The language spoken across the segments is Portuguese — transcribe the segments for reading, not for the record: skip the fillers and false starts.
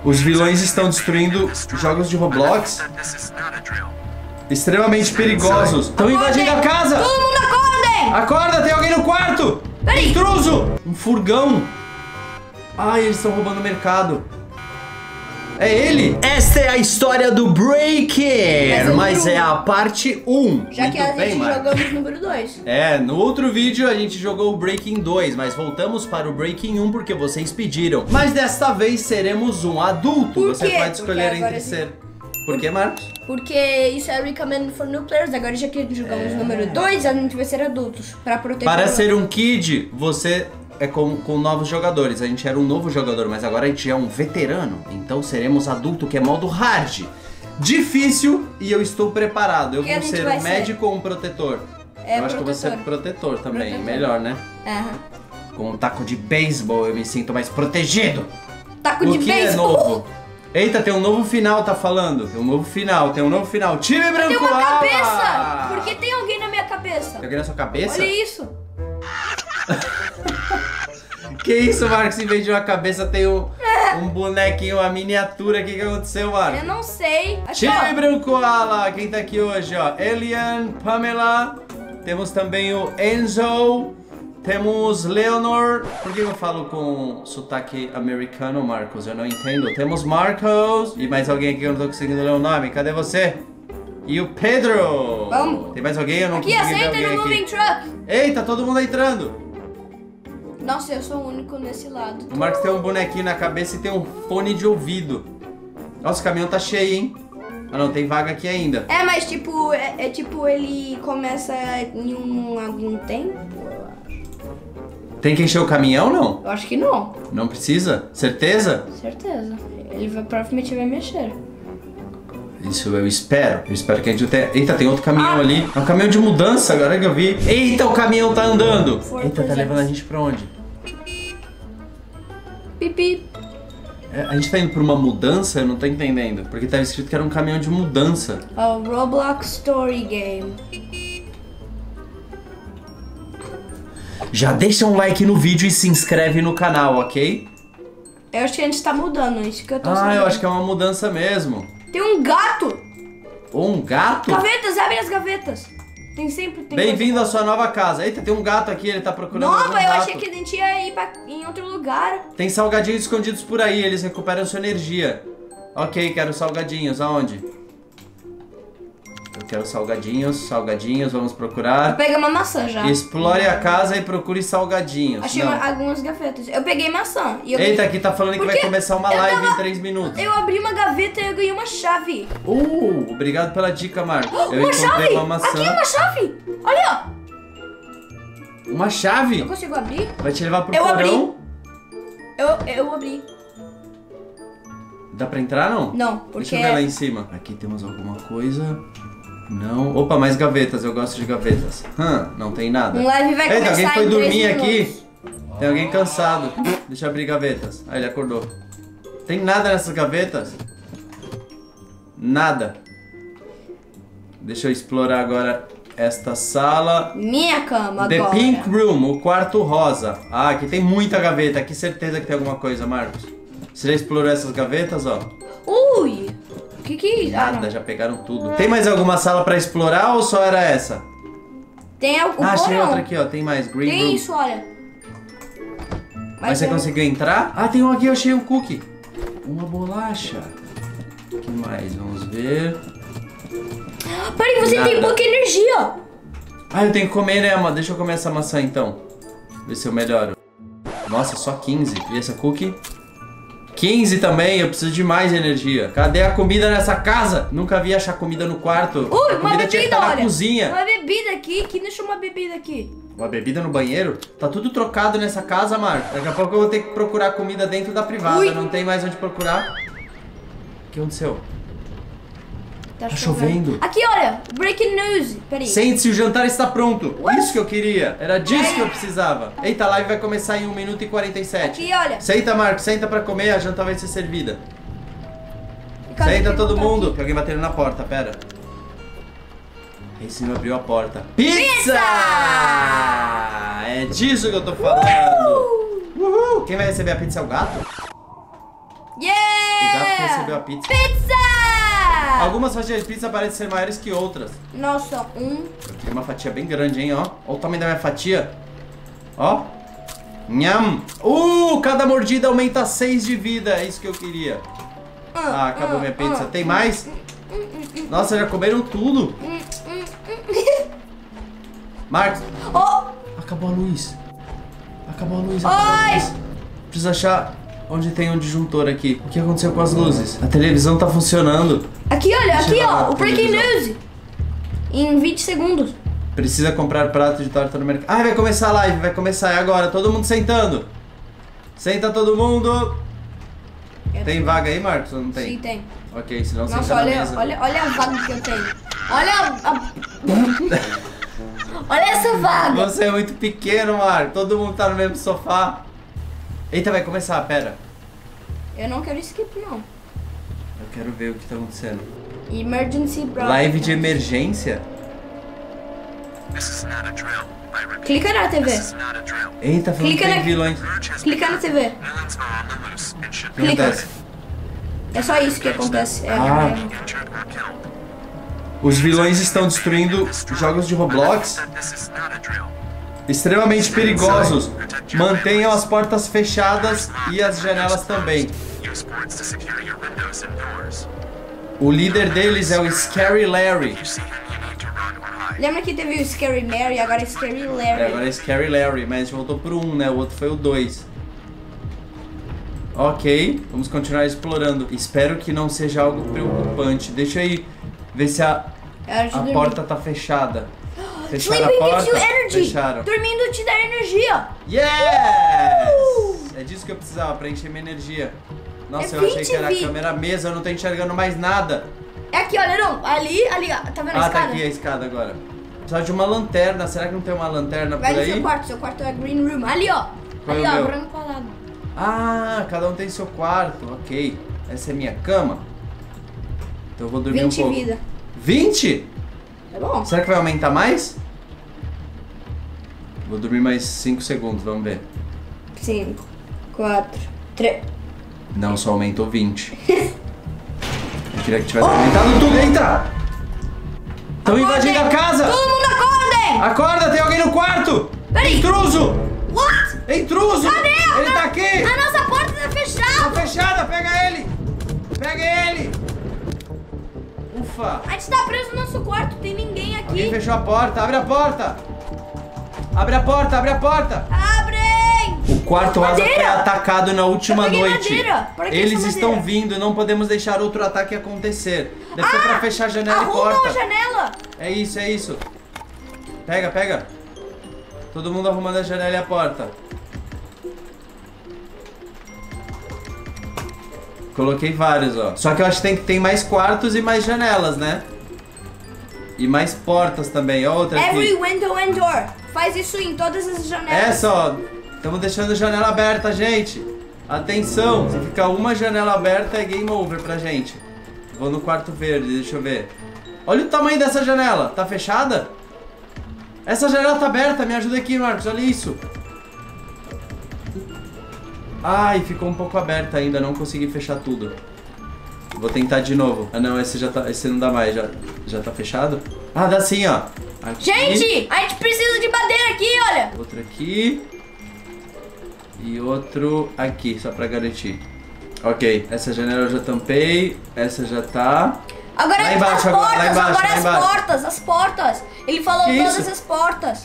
Os vilões estão destruindo jogos de Roblox extremamente perigosos. Estão invadindo a casa. Todo mundo acordem! Acorda, tem alguém no quarto. Peraí. Intruso. Um furgão. Ai, eles estão roubando o mercado. É ele? Esta é a história do Breaking, mas é a parte 1. Já que a gente jogamos número 2. É, no outro vídeo a gente jogou o Breaking 2, mas voltamos para o Breaking 1 porque vocês pediram. Mas desta vez seremos um adulto. Por Você quê? pode escolher entre ser. Por que, Marcos? Porque isso é recommended for new players. Agora já que jogamos número 2, a gente vai ser adultos. Para proteger. Para ser um kid, você é com novos jogadores. A gente era um novo jogador, mas agora a gente é um veterano. Então seremos adulto, que é modo hard. Difícil, e eu estou preparado. Eu vou ser um médico ou um protetor? Eu acho que eu vou ser protetor também. Melhor, né? Aham. Com um taco de beisebol eu me sinto mais protegido. Taco de beisebol. É novo? Eita, tem um novo final, tá falando. Tem um novo final, tem um novo final. Time branco. Tem uma cabeça! Por que tem alguém na minha cabeça? Tem alguém na sua cabeça? Olha isso. Que isso, Marcos? Em vez de uma cabeça tem um bonequinho, uma miniatura. O que aconteceu, Marcos? Eu não sei. Time branco, ala. Quem tá aqui hoje, ó? Elian, Pamela. Temos também o Enzo. Temos Leonor. Por que eu falo com sotaque americano, Marcos? Eu não entendo. Temos Marcos. E mais alguém aqui que eu não tô conseguindo ler o nome. Cadê você? E o Pedro. Vamos. Tem mais alguém? Eu não Aqui, consegui ver aceita alguém no moving aqui. truck. Eita, todo mundo entrando. Nossa, eu sou o único nesse lado. O Marcos tem um bonequinho na cabeça e tem um fone de ouvido. Nossa, o caminhão tá cheio, hein? Ah, não, tem vaga aqui ainda. É, mas tipo, tipo, ele começa em algum tempo. Tem que encher o caminhão, não? Eu acho que não. Não precisa? Certeza? Certeza. Ele provavelmente vai mexer. Isso eu espero. Eu espero que a gente tenha... Eita, tem outro caminhão ali. É um caminhão de mudança, agora que eu vi. Eita, o caminhão tá andando. Eita, tá levando a gente pra onde? Pipi. A gente tá indo pra uma mudança? Eu não tô entendendo. Porque tava escrito que era um caminhão de mudança. O Roblox Story Game. Já deixa um like no vídeo e se inscreve no canal, ok? Eu acho que a gente tá mudando, isso que eu tô sabendo. Eu acho que é uma mudança mesmo. Tem um gato! Um gato? Gavetas, abre as gavetas! Tem sempre... Bem-vindo à sua nova casa. Eita, tem um gato aqui, ele tá procurando Nova, algum eu gato. achei que a gente ia ir em outro lugar. Tem salgadinhos escondidos por aí, eles recuperam sua energia. Ok, quero salgadinhos, aonde? Eu quero salgadinhos, vamos procurar. Pega uma maçã já. Explore a casa e procure salgadinhos. Achei algumas gavetas. Eu peguei maçã. E Eita, aqui tá falando que vai começar uma live em 3 minutos. Eu abri uma gaveta e eu ganhei uma chave. Obrigado pela dica, Marcos. Eu Uma chave! uma maçã. Aqui, uma chave! Olha, ó. Uma chave? Eu consigo abrir? Vai te levar pro porão? Eu abri. Dá pra entrar, não? Não, porque... Deixa eu ver lá em cima. Aqui temos alguma coisa... Não. Opa, mais gavetas. Eu gosto de gavetas. Não tem nada. Um live vai começar alguém foi em 3 dormir minutos. aqui? Tem alguém cansado. Deixa eu abrir gavetas. Ele acordou. Tem nada nessas gavetas? Nada. Deixa eu explorar agora esta sala. Minha cama The agora. Pink Room, o quarto rosa. Aqui tem muita gaveta. Aqui certeza que tem alguma coisa, Marcos. Você já explorou essas gavetas, ó? Ui! O que é isso? Nada, já pegaram tudo. Tem mais alguma sala pra explorar ou só era essa? Tem algum achei outra aqui, ó. Tem mais. Green Tem Room. isso, olha. Mas você conseguiu entrar? Tem um aqui, eu achei um cookie. Uma bolacha. O que mais? Vamos ver. Peraí, você tem pouca energia. Eu tenho que comer, né, mano? Deixa eu comer essa maçã, então. Ver se eu melhoro. Nossa, só 15. E essa cookie? 15 também, eu preciso de mais energia. Cadê a comida nessa casa? Nunca vi achar comida no quarto. Ui, a comida tinha que estar na cozinha. Uma bebida aqui. Quem deixou uma bebida aqui? Uma bebida no banheiro? Tá tudo trocado nessa casa, Marco. Daqui a pouco eu vou ter que procurar comida dentro da privada. Ui. Não tem mais onde procurar. O que aconteceu? Tá chovendo. Aqui, olha. Breaking news. Peraí. Sente-se, o jantar está pronto. Isso que eu queria. Era disso que eu precisava. Eita, a live vai começar em 1 minuto e 47. Aqui, olha. Senta, Marcos. Senta pra comer. A janta vai ser servida. Senta todo mundo. Tem alguém batendo na porta, pera. Esse não abriu a porta. Pizza! É disso que eu tô falando. Uhul! Quem vai receber a pizza é o gato? Yeah! O recebeu a pizza. Pizza! Algumas fatias de pizza parecem ser maiores que outras. Nossa, Eu queria uma fatia bem grande, hein, ó. Olha o tamanho da minha fatia. Ó. Nham. Cada mordida aumenta 6 de vida. É isso que eu queria. Acabou minha pizza. Tem mais? Nossa, já comeram tudo. Marcos. Acabou a luz. Acabou a luz. Preciso achar onde tem um disjuntor aqui. O que aconteceu com as luzes? A televisão tá funcionando. Aqui, olha, Deixa aqui, eu olhar ó. a O Breaking televisão. News. Em 20 segundos. Precisa comprar prato de torta no mercado. Vai começar a live. Vai começar. É agora. Todo mundo sentando. Senta todo mundo. Tem vaga aí, Marcos? Ou não tem? Sim, tem. Ok, senão Nossa, senta na mesa. olha a vaga que eu tenho. Olha essa vaga. Você é muito pequeno, Marcos. Todo mundo tá no mesmo sofá. Eita, vai começar. Pera. Eu não quero skip, não. Eu quero ver o que tá acontecendo. Emergency broadcast. Live de emergência? Clica na TV. Eita, falando que Clica tem na- vilões. Clica na TV. O que acontece? É só isso que acontece. Os vilões estão destruindo jogos de Roblox extremamente perigosos. Mantenham as portas fechadas e as janelas também. O líder deles é o Scary Larry. Lembra que teve o Scary Mary, agora é Scary Larry. Agora é Scary Larry, mas a gente voltou pro 1, né? O outro foi o 2. Ok, vamos continuar explorando. Espero que não seja algo preocupante. Deixa eu ir ver se a porta tá fechada. Fecharam a Sleeping porta? gives you energy. Fecharam. Dormindo te dá energia. Yes! É disso que eu precisava, pra encher minha energia. Nossa, É eu achei que era a 20. câmera mesa, eu não tô enxergando mais nada. É aqui, olha, não. Ali, ó. Tá vendo a Tá escada? aqui a escada agora. Precisa de uma lanterna, será que não tem uma lanterna Vai por no seu aí? quarto. Seu quarto é green room. Ali, ó. Qual Ali, é o ó, meu? branco ao lado. Ah, cada um tem seu quarto, ok. Essa é minha cama. Então eu vou dormir 20 um pouco. vida. 20? Tá bom? Será que vai aumentar mais? Vou dormir mais 5 segundos, vamos ver. 5, 4, 3. Não, só aumentou 20. Eu queria que tivesse aumentado tudo. Eita! Estão invadindo a casa! Todo mundo acordem! Acorda, tem alguém no quarto! Peraí. Intruso! What? Intruso! Cadê? Ele tá aqui! A nossa porta tá Tá fechada! fechada, pega ele! Pega ele! Ufa! A gente tá preso no nosso quarto, tem ninguém aqui. Alguém fechou a porta, abre a porta! Abre a porta, abre a porta! Abrem! O quarto asa foi Madeira. atacado na última Eu peguei noite. madeira. Por aqui Eles essa estão madeira. vindo, não podemos deixar outro ataque acontecer. Deve ser pra fechar janela e Arruma porta. a janela! É isso, é isso. Pega, pega. Todo mundo arrumando a janela e a porta. Coloquei vários, ó. Só que eu acho que tem mais quartos e mais janelas, né? E mais portas também. Ó, outra Every aqui. window and door. Faz isso em todas as janelas. Essa, ó. Estamos deixando a janela aberta, gente. Atenção. Se ficar uma janela aberta, é game over pra gente. Vou no quarto verde, deixa eu ver. Olha o tamanho dessa janela. Tá fechada? Essa janela tá aberta. Me ajuda aqui, Marcos. Olha isso. Ai, ficou um pouco aberta ainda. Não consegui fechar tudo. Vou tentar de novo. Ah, não. Esse já tá... Esse não dá mais. Já tá fechado? Ah, dá sim, ó. Aqui. Gente, a gente precisa de madeira aqui, olha. Outro aqui. E outro aqui, só pra garantir. Ok, essa janela eu já tampei. Essa já tá. Agora Lá embaixo, as agora, portas, lá embaixo, agora lá as embaixo. portas, as portas. Ele falou Que todas isso? as portas.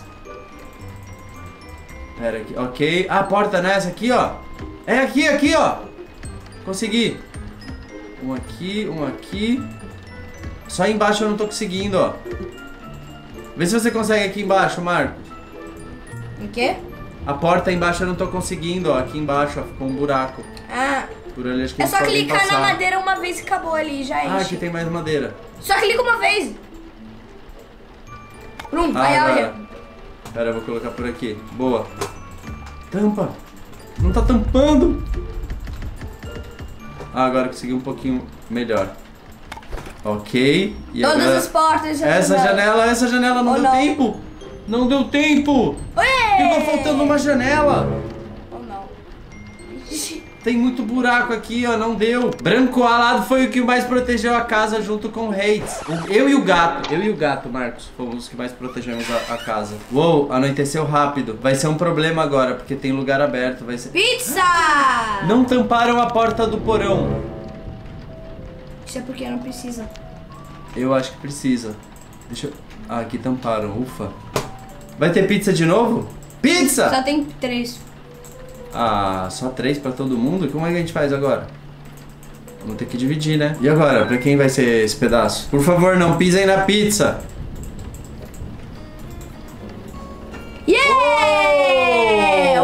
Pera aqui, ok. Ah, a porta nessa aqui, ó. É aqui, aqui, ó. Consegui. Um aqui, um aqui. Só embaixo eu não tô conseguindo, ó. Vê se você consegue aqui embaixo, Marcos. O quê? A porta embaixo eu não tô conseguindo, ó. Aqui embaixo, ó, ficou um buraco. Ah, Por ali acho que é não só pode nem clicar na passar. madeira uma vez e acabou ali, já Ah, enche. aqui tem mais madeira. Só clica uma vez. Prum, Ah, aí agora. olha. Pera, eu vou colocar por aqui. Boa. Tampa. Não tá tampando. Ah, agora consegui um pouquinho melhor. Ok. E Todas agora... as portas. Essa janela não Ou deu não. tempo. Não deu tempo. Ué! Ficou faltando uma janela. Ou não. Tem muito buraco aqui, ó, não deu. Branco alado foi o que mais protegeu a casa junto com o Hates. Eu e o gato, Marcos, fomos os que mais protegemos a casa. Uou, anoiteceu rápido. Vai ser um problema agora, porque tem lugar aberto, vai ser... Pizza! Não tamparam a porta do porão. Isso é porque não precisa. Eu acho que precisa. Deixa eu... Ah, aqui tamparam, ufa. Vai ter pizza de novo? Pizza! Só tem 3. Ah, só 3 pra todo mundo? Como é que a gente faz agora? Vamos ter que dividir, né? E agora? Pra quem vai ser esse pedaço? Por favor, não pisem na pizza. Yeah!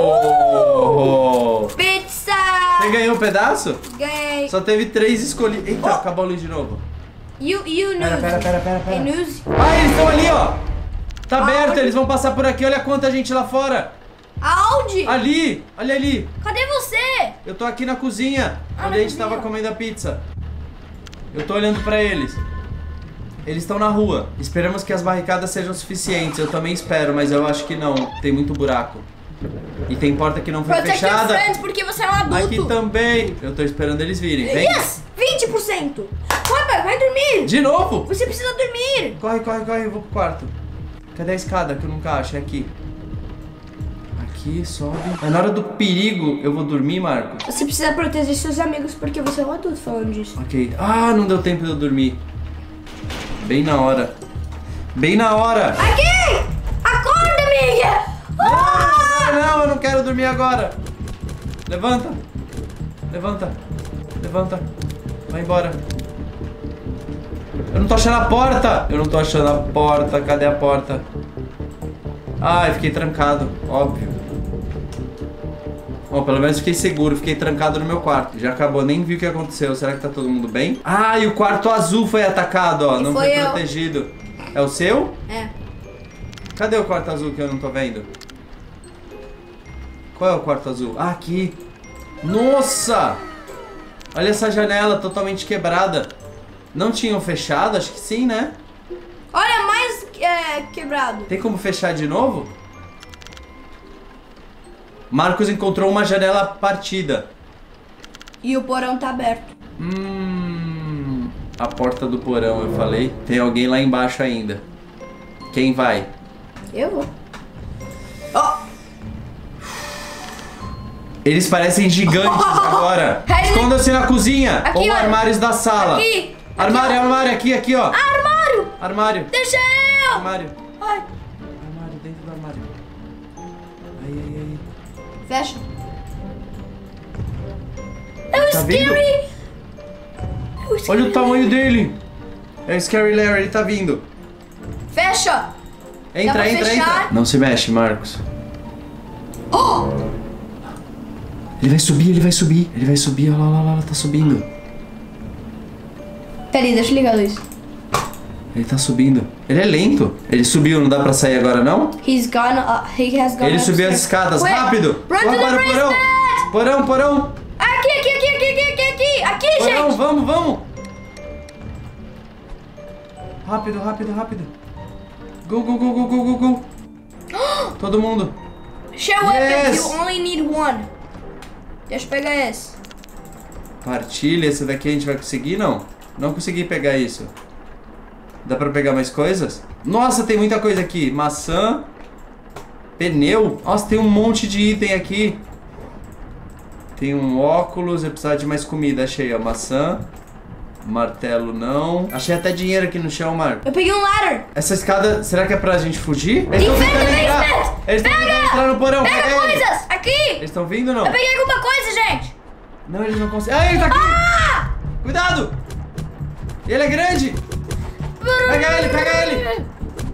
Pizza! Você ganhou um pedaço? Ganhei. Só teve 3 escolhidos. Eita, acabou a luz de novo. You news. Pera. Hey, news. Ah, eles estão ali, ó. Tá aberto, eles vão passar por aqui. Olha quanta gente lá fora. Aonde? Ali, olha ali. Cadê você? Eu tô aqui na cozinha, Ah, onde na a gente tava cozinha. comendo a pizza. Eu tô olhando pra eles. Eles estão na rua. Esperamos que as barricadas sejam suficientes. Eu também espero, mas eu acho que não. Tem muito buraco. E tem porta que não foi Protect your fechada. friends, porque você é um adulto. Aqui também. Eu tô esperando eles virem. Vem. Yes! 20%! Corre, vai dormir! De novo? Você precisa dormir! Corre. Eu vou pro quarto. Cadê a escada que eu nunca acho? É aqui. Aqui, sobe. Mas na hora do perigo, eu vou dormir, Marco? Você precisa proteger seus amigos, porque você é um adulto falando disso. Ok. Ah, não deu tempo de eu dormir. Bem na hora. Aqui! Acorda, amiga! Não, eu não quero dormir agora. Levanta. Vai embora. Eu não tô achando a porta. Cadê a porta? Ai, fiquei trancado. Óbvio. Bom, pelo menos fiquei seguro. Fiquei trancado no meu quarto. Já acabou, nem vi o que aconteceu. Será que tá todo mundo bem? Ah, e o quarto azul foi atacado, ó. Não foi protegido. É o seu? É. Cadê o quarto azul que eu não tô vendo? Qual é o quarto azul? Ah, aqui. Nossa! Olha essa janela totalmente quebrada. Não tinham fechado? Acho que sim, né? Olha, mais quebrado. Tem como fechar de novo? Marcos encontrou uma janela partida. E o porão tá aberto. A porta do porão, eu falei. Tem alguém lá embaixo ainda. Quem vai? Eu vou. Oh! Eles parecem gigantes agora. Escondam-se na cozinha. Aqui, ou olha. armários da sala. Aqui. Armário, aqui, ó. Armário! Armário. Deixa eu! Armário. Ai. Armário, dentro do armário. Ai. Fecha. É o Tá vindo? Scary! Olha o tamanho dele. É o Scary Larry, ele tá vindo. Fecha! Entra. Não se mexe, Marcos. Oh! Ele vai subir. Olha lá, tá subindo. Peraí, deixa eu ligar a luz. Ele tá subindo. Ele é lento. Ele subiu, não dá pra sair agora, não? He has gone Ele subiu as upstairs. escadas, Quick, rápido! run to Corre the para o porão! Porão! Aqui, Porão, gente! vamos! Rápido! Go! Todo mundo! Share weapons, Yes! you only need one. Deixa eu pegar esse. Partilha, esse daqui a gente vai conseguir, não? Não consegui pegar isso. Dá pra pegar mais coisas? Nossa, tem muita coisa aqui. Maçã. Pneu. Nossa, tem um monte de item aqui. Tem um óculos. Eu precisava de mais comida. Achei, ó. Maçã. Martelo não. Achei até dinheiro aqui no chão, Marco. Eu peguei um ladder. Essa escada, será que é pra gente fugir? Eles estão Inventa tentando entrar. basement! Eles estão tentando entrar no porão. Pega Pega eles. coisas! Aqui! Eles estão vindo ou não? Eu peguei alguma coisa, gente! Não, eles não conseguem. Ah, ele tá aqui! Ah! Cuidado! Ele é grande! Pega ele!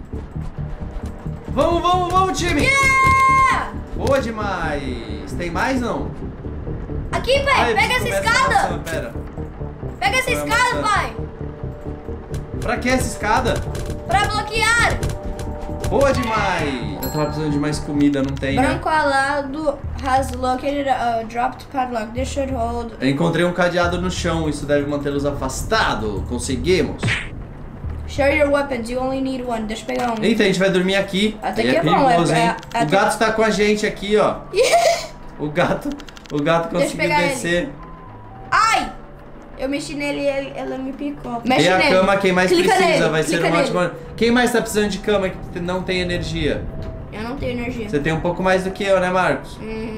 Vamos, time! Yeah! Boa demais! Tem mais, não? Aqui, pai! Ai, Pega essa começa a escada! maçã, pera. Pega essa Qual é a escada, maçã? pai! Pra que essa escada? Pra bloquear! Boa demais! Eu tava precisando de mais comida, não tem, né? Branco alado has located a dropped padlock. This should hold. Eu encontrei um cadeado no chão, isso deve mantê-los afastados. Conseguimos! Share your weapons, you only need one. Deixa eu pegar um. Eita, a gente vai dormir aqui. Até Aí que é é bom, perigoso, é- hein? é- O gato tá com a gente aqui, ó. O gato O gato Deixa eu conseguiu pegar descer. Ai! Eu mexi nele e ela me picou. Tem Mexe a nele. cama, quem mais Clica precisa. nele, Vai ser clica um nele. ótimo... Quem mais tá precisando de cama que não tem energia? Eu não tenho energia. Você tem um pouco mais do que eu, né, Marcos?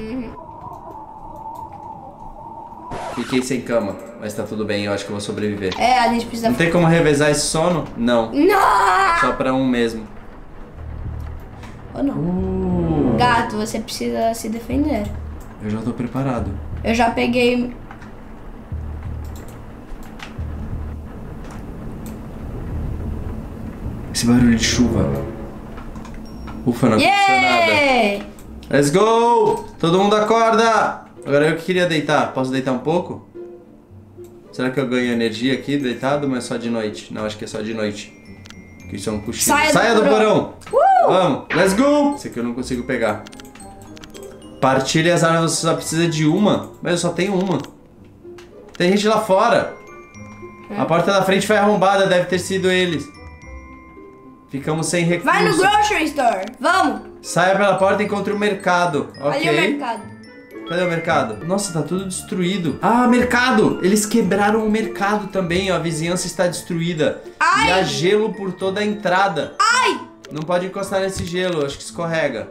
Fiquei sem cama, mas tá tudo bem, eu acho que eu vou sobreviver. É, a gente precisa... Não tem como revezar esse sono? Não. Não! Só pra um mesmo. Ou não? Gato, você precisa se defender. Eu já tô preparado. Eu já peguei... Esse barulho de chuva. Ufa, não aconteceu nada. Yeah! Let's go! Todo mundo acorda! Agora eu que queria deitar. Posso deitar um pouco? Será que eu ganho energia aqui deitado, mas só de noite? Não, acho que é só de noite. Que isso é um cochilo. Saia do porão! Vamos! Let's go! Esse aqui eu não consigo pegar. Partilhe as armas, você só precisa de uma. Mas eu só tenho uma. Tem gente lá fora. A porta da frente foi arrombada, deve ter sido eles. Ficamos sem recursos. Vai no grocery store. Vamos. Saia pela porta e encontre o mercado. Ok. Ali é o mercado. Cadê o mercado? Nossa, tá tudo destruído. Ah, mercado! Eles quebraram o mercado também, ó. A vizinhança está destruída. Ai! E há gelo por toda a entrada. Ai! Não pode encostar nesse gelo, acho que escorrega.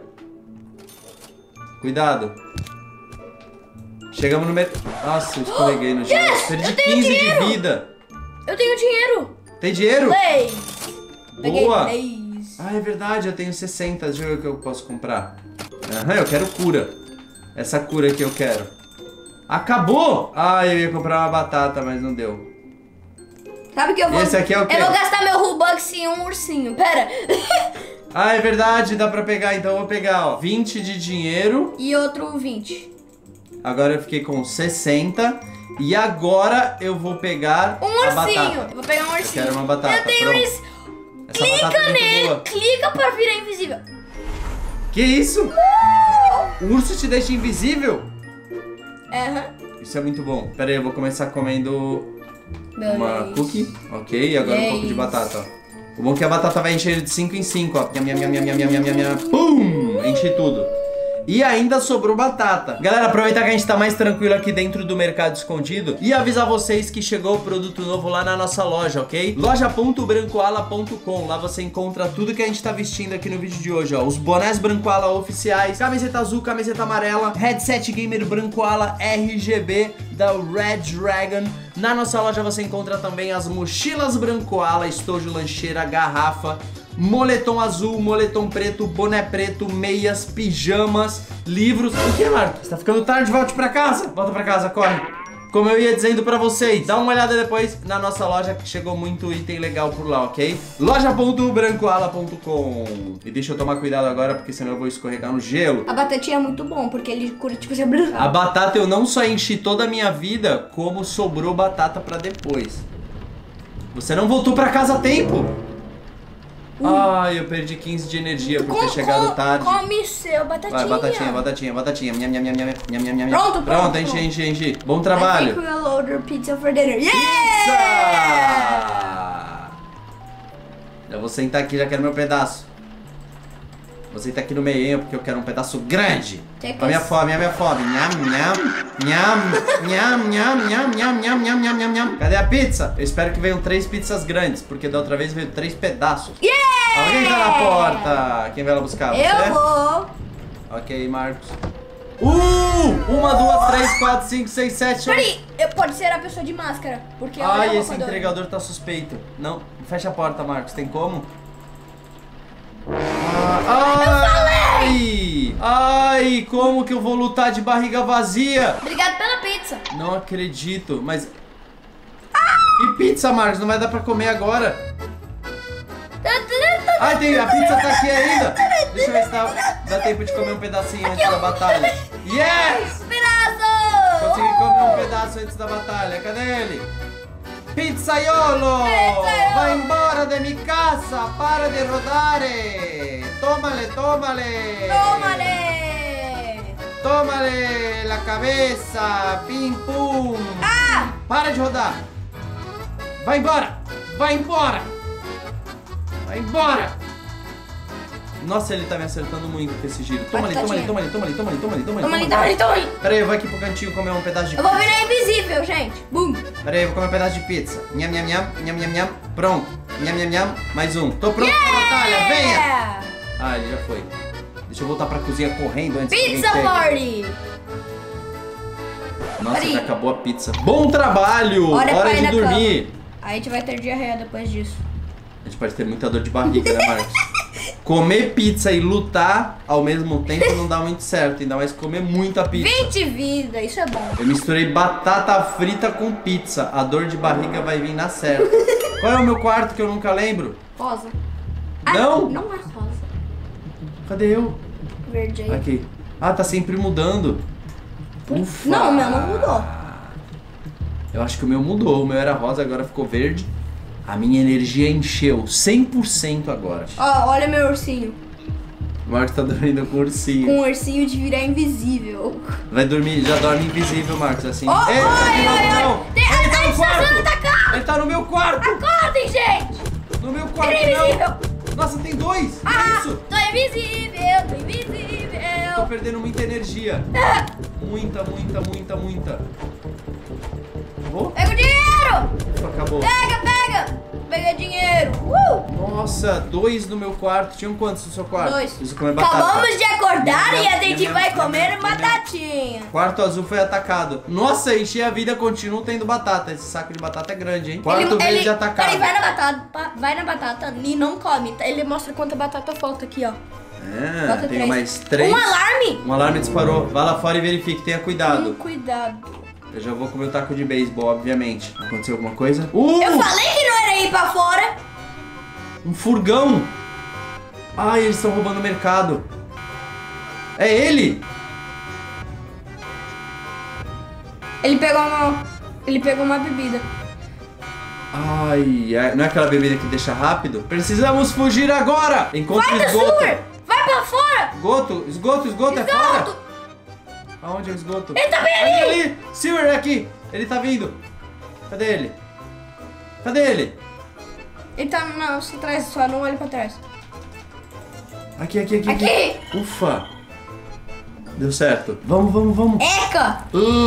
Cuidado. Chegamos no mercado. Nossa, eu escorreguei no gelo. Yes! Perdi Eu tenho 15 dinheiro! de vida. Eu tenho dinheiro. Tem dinheiro? Leis. Peguei Boa! leis. Ah, é verdade, eu tenho 60. Deixa eu ver o que eu posso comprar. Aham, eu quero cura. Essa cura que eu quero. Acabou! Ah, eu ia comprar uma batata, mas não deu. Sabe o que eu vou... Esse aqui é o quê? Eu vou gastar meu Robux em um ursinho. Pera. Ah, é verdade, dá pra pegar, então eu vou pegar, ó, 20 de dinheiro. E outro 20. Agora eu fiquei com 60. E agora eu vou pegar Um a ursinho. batata. Eu vou pegar um ursinho. Eu quero uma batata, Eu tenho pronto. isso. Essa batata Clica é muito nele. boa. Clica pra virar invisível. Que isso? O urso te deixa invisível? Aham. Isso é muito bom. Pera aí, eu vou começar comendo uma Beleza. cookie. Ok, e agora um pouco de Yes. batata, ó. O bom é que a batata vai encher de 5 em 5, ó. Nham, nham, nham, nham, nham, nham, nham, nham. Pum! Enche tudo. E ainda sobrou batata. Galera, aproveitar que a gente tá mais tranquilo aqui dentro do mercado escondido e avisar vocês que chegou o produto novo lá na nossa loja, ok? loja.brancoala.com. Lá você encontra tudo que a gente tá vestindo aqui no vídeo de hoje, ó. Os bonés Brancoala oficiais, camiseta azul, camiseta amarela, headset gamer Brancoala RGB da Red Dragon. Na nossa loja você encontra também as mochilas Brancoala, estojo, lancheira, garrafa, moletom azul, moletom preto, boné preto, meias, pijamas, livros. O que, Marcos? Tá ficando tarde, volte pra casa. Volta pra casa, corre. Como eu ia dizendo pra vocês, dá uma olhada depois na nossa loja que chegou muito item legal por lá, ok? loja.brancoala.com. E deixa eu tomar cuidado agora porque senão eu vou escorregar no gelo. A batatinha é muito bom, porque ele cura tipo você A branco. batata eu não só enchi toda a minha vida, como sobrou batata pra depois. Você não voltou pra casa a tempo? Ai, eu perdi 15 de energia por ter chegado tarde. Come seu batatinha. Vai, batatinha, batatinha, batatinha. Nham, nham, nham, nham, nham, nham, nham. Pronto, Pronto, pronto. enche. Bom I trabalho. think we'll order pizza for dinner. Yeah! Pizza! Eu vou sentar aqui, já quero meu pedaço. Vou sentar aqui no meio, porque eu quero um pedaço grande. Take A minha us. fome, a minha fome. Nham, nham, nham, nham, nham, nham, nham, nham, nham, nham, nham, nham. Cadê a pizza? Eu espero que venham 3 pizzas grandes, porque da outra vez veio 3 pedaços. Yeah! Alguém tá na porta. Quem vai lá buscar? Você? Eu vou. Ok, Marcos. 1, 2, 3, 4, 5, 6, 7, 8. Peraí, pode ser a pessoa de máscara. Porque olha Ai, a esse roupa do- entregador tá suspeito. Não, fecha a porta, Marcos. Tem como? Ai! Ai, como que eu vou lutar de barriga vazia? Obrigado pela pizza. Não acredito, mas... E pizza, Marcos? Não vai dar pra comer agora. Ai, a pizza tá aqui ainda. Deixa eu ver se dá tempo de comer um pedacinho antes da batalha. Yes! Pedaço! Consegui comer um pedaço antes da batalha. Cadê ele? Pizzaiolo! Pizzaiolo! Vai embora de minha casa! Para de rodare! Tómale, tómale! Tómale! Tómale la cabeça! Pim pum! Ah! Para de rodar! Vai embora! Vai embora! Vai embora! Nossa, ele tá me acertando muito com esse giro. Toma ali, Vai, toma ali, Tatinha. toma ali, toma ali, toma ali, toma ali, toma ali. Toma ali, toma ali, toma ali. Pera aí, eu vou aqui pro cantinho comer um pedaço de Eu pizza. vou virar invisível, gente. Bum. Pera aí, eu vou comer um pedaço de pizza. Nham, nham, nham, nham, nham, nham. Pronto. Nham, nham, nham. Mais um. Tô pronto pra batalha, venha! Ah, ele já foi. Deixa eu voltar pra cozinha correndo antes que Pizza alguém pegue. Party. Nossa, Peraí. já acabou a pizza. Bom trabalho! Hora pra ir de na dormir. A gente vai ter diarreia depois disso. A gente pode ter muita dor de barriga, né, Marcos? Comer pizza e lutar ao mesmo tempo não dá muito certo. Ainda mais comer muita pizza. 20 vida, isso é bom. Eu misturei batata frita com pizza. A dor de barriga vai vir na certa. Qual é o meu quarto que eu nunca lembro? Rosa. Não? Não é rosa. Cadê eu? Verde aí. Aqui. Ah, tá sempre mudando. Ufa. Não, o meu não mudou. Eu acho que o meu mudou. O meu era rosa, agora ficou verde. A minha energia encheu 100% agora. Ó, olha meu ursinho. O Marcos tá dormindo com o ursinho. Com um ursinho de virar invisível. Vai dormir, já dorme invisível, Marcos, assim. Ó, Ei, ai, ai, ai. não! Tem- Ele tá ai, no quarto! sendo atacado! Ele tá no meu quarto! Acordem, gente! No meu quarto, Vira invisível! não! Nossa, tem dois! Que Ah, isso? tô invisível, tô invisível! Tô perdendo muita energia. Muita, muita, muita, muita. Oh, Pega o dinheiro! acabou. Pega, pega! Pega dinheiro! Nossa, dois no meu quarto. Tinham quantos no seu quarto? 2. Preciso comer batata. Acabamos de acordar e a gente Nham, vai nham, comer nham, batatinha. Quarto azul foi atacado. Nossa, enchi a vida, continuo tendo batata. Esse saco de batata é grande, hein? Quarto verde atacado. Peraí, vai na batata e não come. Tá? Ele mostra quanta batata falta aqui, ó. Ah, Falta tenho 3. mais 3. Um alarme? Um alarme disparou. Vá lá fora e verifique, tenha cuidado. Cuidado. Eu já vou comer o taco de beisebol, obviamente. Aconteceu alguma coisa? Eu falei que não era ir pra fora. Um furgão! Ai, eles estão roubando o mercado. É ele! Ele pegou uma bebida. Ai, não é aquela bebida que deixa rápido? Precisamos fugir agora! Encontre Vai do esgoto! sewer! Vai pra fora! Esgoto é fora! Esgoto! Aonde é o esgoto? Ele tá bem ali! Ali! Sewer é aqui! Ele tá vindo! Cadê ele? Cadê ele? Ele tá atrás, só não olha pra trás. Aqui. Aqui! Ufa! Deu certo. Vamos. Eca!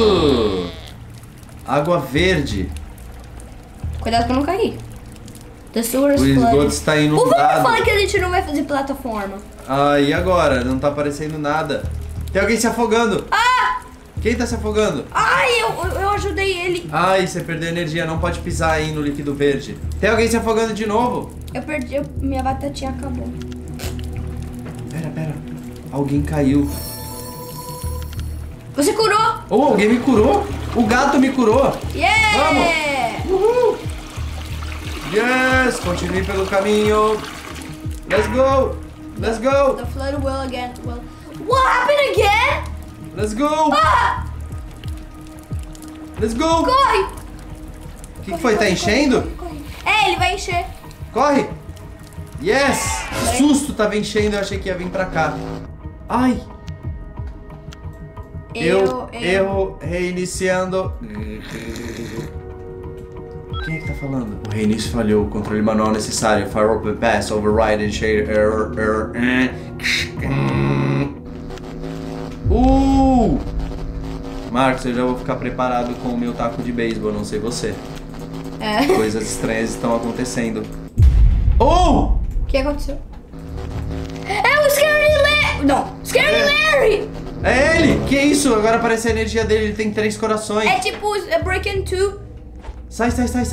Água verde. Cuidado pra não cair. The sewer is O esgoto flooded. está O Vamos inundado. falar que a gente não vai fazer plataforma. Ah, e agora? Não tá aparecendo nada. Tem alguém se afogando. Ah! Quem tá se afogando? Ai, eu ajudei ele. Ai, você perdeu energia, não pode pisar aí no líquido verde. Tem alguém se afogando de novo? Eu perdi, minha batatinha acabou. Pera. Alguém caiu. Você curou? Oh, alguém me curou? O gato me curou. Yeah! Uhul! Yes! Continue pelo caminho. Let's go! The flood will again. What happened again? Let's go! Ah! Let's go! Corre! O que foi? Tá enchendo? Corre. É, ele vai encher. Corre! Yes! Que susto, tava enchendo, eu achei que ia vir pra cá. Ai! Erro, reiniciando. Quem é que tá falando? O reinício falhou, o controle manual necessário. Fire open pass, override and share error. Marcos, eu já vou ficar preparado com o meu taco de beisebol, não sei você. É. Coisas estranhas estão acontecendo. Oh! O que aconteceu? É o Scary Larry! Não, Scary Larry! É ele! Que isso? Agora aparece a energia dele, ele tem 3 corações. É tipo Breaking 2. Sai.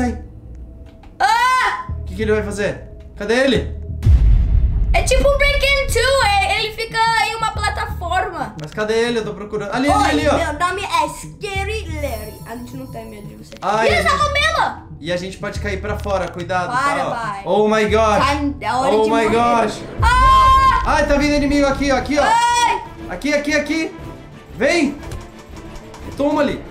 Ah! O que ele vai fazer? Cadê ele? É tipo Breaking 2, ele fica em uma plataforma. Mas cadê ele? Eu tô procurando. Ali, Oi, ali, ó. meu nome é Scary Larry. A gente não tem medo de você. Ai, E a essa gente- camela? E a gente pode cair pra fora, cuidado, Para, tá? ó. vai. Oh my gosh! É hora Oh de my morrer. gosh! Ah! Ai, tá vindo inimigo aqui, ó. Ai! Aqui. Vem! Toma ali.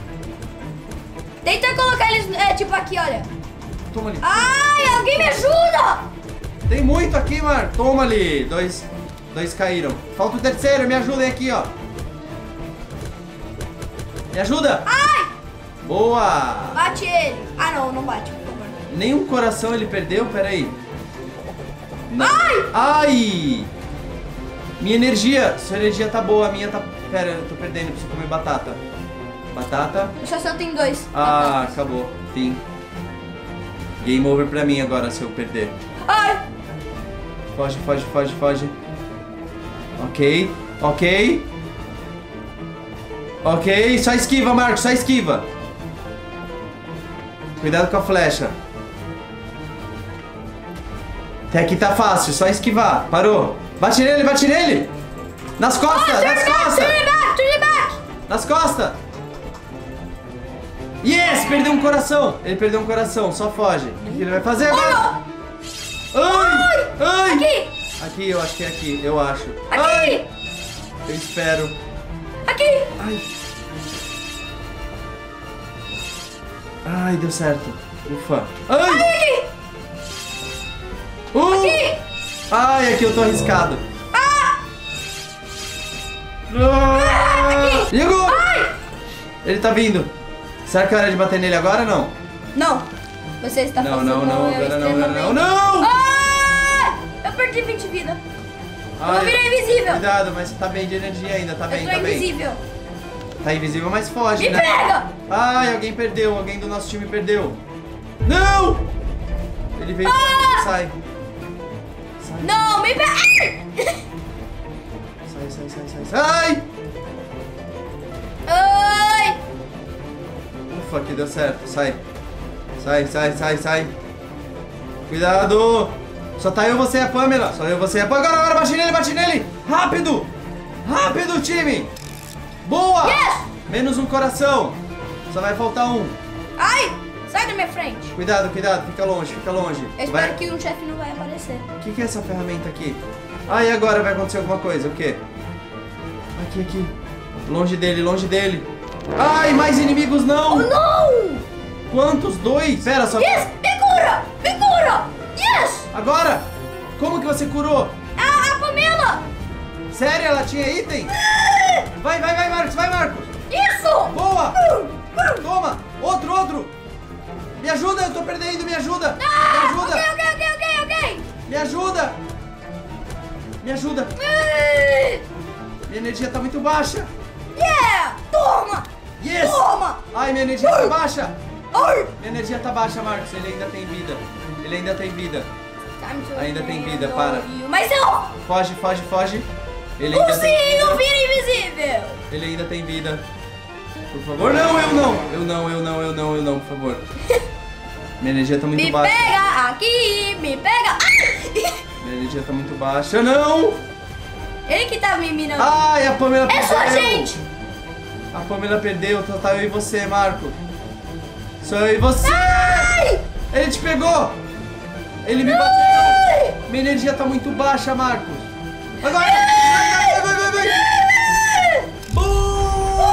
Tenta colocar eles, tipo aqui, olha. Toma ali. Ai, alguém me ajuda! Tem muito aqui, Mar. Toma ali. Dois caíram. Falta o terceiro. Me ajudem aqui, ó. Me ajuda. Ai! Boa. Bate ele. Ah, não bate, por favor. Nenhum coração ele perdeu? Pera aí. Ai! Minha energia. Sua energia tá boa, a minha tá... Pera, eu tô perdendo, preciso comer batata. Batata. Eu só tenho 2. Ah, acabou. Fim. Game over pra mim agora se eu perder. Ai! Foge, foge, foge, foge. Ok, ok. Ok, só esquiva, Marcos, só esquiva. Cuidado com a flecha. Até aqui tá fácil, só esquivar. Parou. Bate nele, bate nele. Nas costas, nas costas. Turn it back! Nas costas. Yes, perdeu um coração. Ele perdeu um coração, só foge. O que ele vai fazer agora? Ai, ai. Aqui! Aqui, eu acho que é aqui, eu acho. Aqui! Ai, eu espero. Aqui! Ai. Ai, deu certo. Ufa. Ai! Aqui! Aqui! Ai, aqui eu tô arriscado. Ah! Aqui! Ligou! Ai! Ele tá vindo. Será que é hora de bater nele agora ou não? Não! Você está Não, fazendo não, não, eu agora não, agora não, extremamente- não! Ah! Eu perdi 20 vida. Ai, Eu virei invisível. Cuidado, mas você tá bem de energia ainda, tá bem, Eu tá tô bem. invisível. Tá invisível, mas foge, Me né? pega! Ai, alguém perdeu, alguém do nosso time perdeu. Não! Ele veio pra mim, sai. Sai, Não, me pega! sai, sai, sai, sai, sai. Ai! Ufa, que deu certo, sai. Sai, sai, sai, sai. Cuidado! Só tá eu, você e a Pamela. Só eu, você e a Pamela. Agora, bate nele, bate nele! Rápido! Rápido, time! Boa! Yes! Menos um coração. Só vai faltar um. Ai! Sai da minha frente. Cuidado, cuidado, fica longe, fica longe. Eu Vai... espero que um chefe não vai aparecer. O que é essa ferramenta aqui? Ah, e agora vai acontecer alguma coisa, o quê? Aqui, aqui. Longe dele, longe dele. Ai, mais inimigos Oh, não! não! Quantos? 2? Pera, só... Yes! Me cura! Me cura! Yes! Agora? Como que você curou? A Pamela! Sério, ela tinha item? Vai, vai, vai, Marcos, vai, Marcos. Isso! Boa! Toma! Outro, outro! Me ajuda, eu tô perdendo, me ajuda! Me Ah! ajuda! Ok. Me ajuda! Me ajuda! Minha energia tá muito baixa! Yeah! Toma! Yes! Toma! Ai, minha energia tá baixa! Ai! Minha energia tá baixa, Marcos. Ele ainda tem vida. Ele ainda tem vida. Time to Ainda tem vida, handle para. you. Mas eu... Foge, foge, foge. Ele ainda tem Ursinho vida. vira invisível! Ele ainda tem vida. Por favor. Não, eu não. Eu não, eu não, eu não, eu não, por favor. Minha energia tá muito Me baixa. pega aqui! Me pega! Ai! Minha energia tá muito baixa. Não! Ele que tá me mirando. Ai, a Pamela É perdeu. só a gente! A Pamela perdeu. Só tá eu e você, Marco. Só eu e você. Ai! Ele te pegou. Ele me bateu. Ai! Minha energia tá muito baixa, Marcos. Agora! Vai, vai, vai, vai, vai! Boom!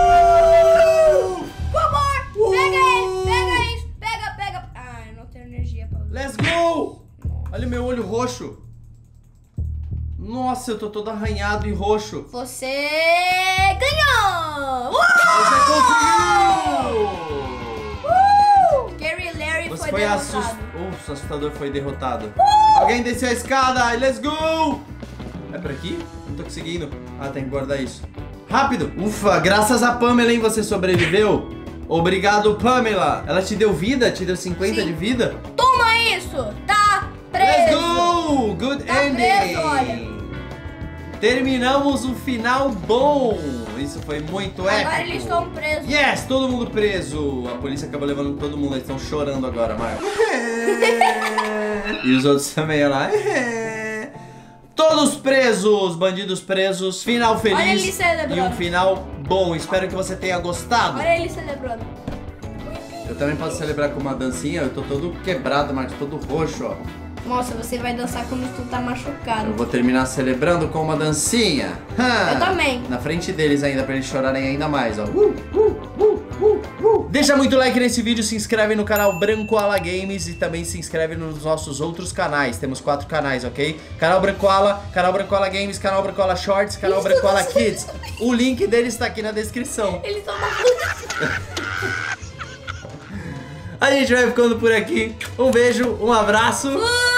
Por favor! Pega ele! Pega isso! Pega, pega! Ai, eu não tenho energia pra usar. Let's go! Olha o meu olho roxo. Nossa, eu tô todo arranhado e roxo. Você ganhou! Você conseguiu! Gary Larry Você foi foi derrotado. o assustador foi derrotado. Alguém desceu a escada. Let's go! É por aqui? Não tô conseguindo. Ah, tem que guardar isso. Rápido! Ufa, graças a Pamela, hein, você sobreviveu. Obrigado, Pamela. Ela te deu vida? Te deu 50 Sim. de vida? Toma isso! Tá preso! Let's go! Good Tá ending! preso, olha. Terminamos um final bom. Isso foi muito épico. Agora eles estão presos. Yes, todo mundo preso. A polícia acabou levando todo mundo. Eles estão chorando agora, Marcos. E os outros também, olha lá. Todos presos, bandidos presos. Final Olha feliz ele celebrando. e um final bom. Espero que você tenha gostado. Olha ele celebrando. Eu também posso celebrar com uma dancinha. Eu tô todo quebrado, Marcos, todo roxo, ó. Nossa, você vai dançar como se tu tá machucado. Eu vou terminar celebrando com uma dancinha. Eu também. Na frente deles ainda, pra eles chorarem ainda mais, ó. Deixa muito like nesse vídeo, se inscreve no canal Brancoala Games e também se inscreve nos nossos outros canais. Temos 4 canais, ok? Canal Brancoala Games, canal Brancoala Shorts, canal Brancoala Kids. O link deles tá aqui na descrição. Eles estão na A gente vai ficando por aqui. Um beijo, um abraço.